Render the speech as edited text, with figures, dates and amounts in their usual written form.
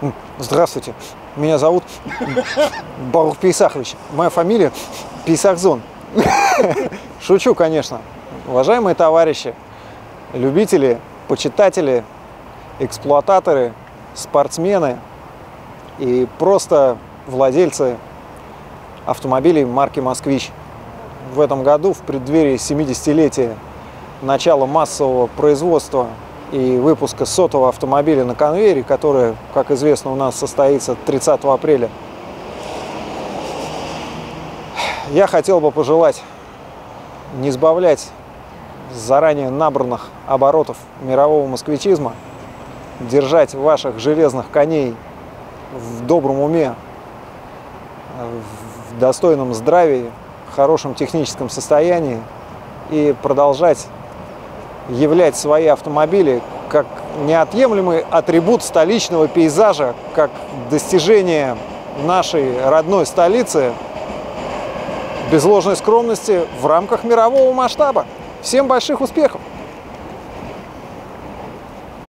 Здравствуйте, меня зовут Барух Пейсахович. Моя фамилия Пейсахзон. Шучу, конечно. Уважаемые товарищи, любители, почитатели, эксплуататоры, спортсмены и просто владельцы автомобилей марки «Москвич». В этом году, в преддверии 70-летия начала массового производства и выпуска 100-го автомобиля на конвейере, который, как известно, у нас состоится 30 апреля, я хотел бы пожелать не сбавлять заранее набранных оборотов мирового москвичизма, держать ваших железных коней в добром уме, в достойном здравии, в хорошем техническом состоянии и продолжать являть свои автомобили как неотъемлемый атрибут столичного пейзажа, как достижение нашей родной столицы, без ложной скромности, в рамках мирового масштаба. Всем больших успехов!